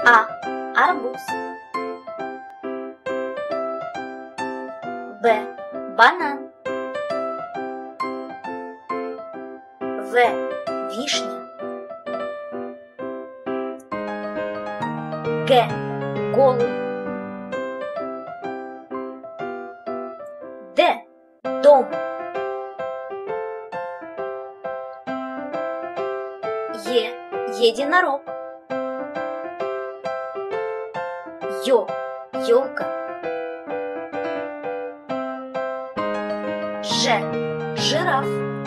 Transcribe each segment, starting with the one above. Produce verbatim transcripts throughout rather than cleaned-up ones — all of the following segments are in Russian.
А. Арбуз. Б. Банан. В. Вишня. Г. Голубь. Д. Дом. Е. Единорог. Ё. Ёлка. Ж. Жираф.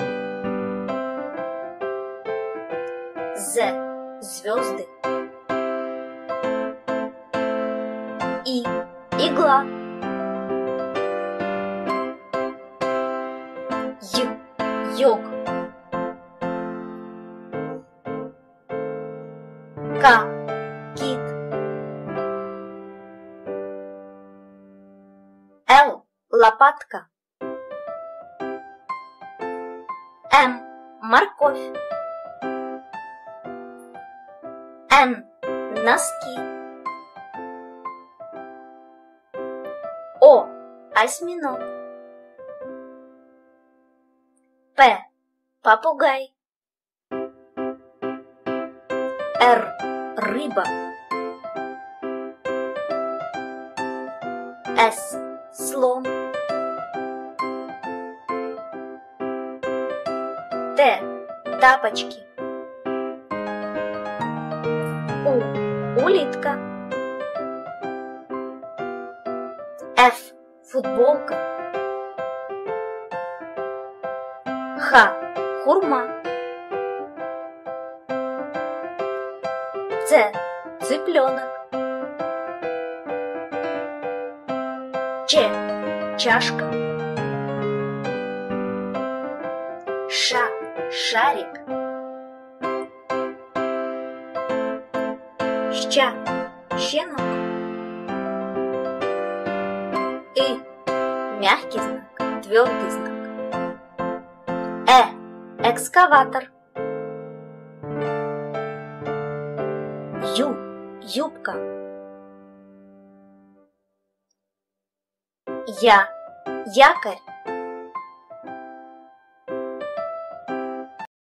З. Звезды. И. Игла. Й. Йог. К. Кит. Л. Лопатка. М. Морковь. Н. Носки. О. Осьминог. П. Попугай. Р. Рыба. С. Слон. Т. Тапочки. У. Улитка. Ф. Футболка. Х. Хурма. Ц. Цыпленок. Ч. Чашка. Ш. Шарик. Щ. Щенок. И. Мягкий знак, твердый знак. Э. Экскаватор. Ю. Юбка. Я. Якорь.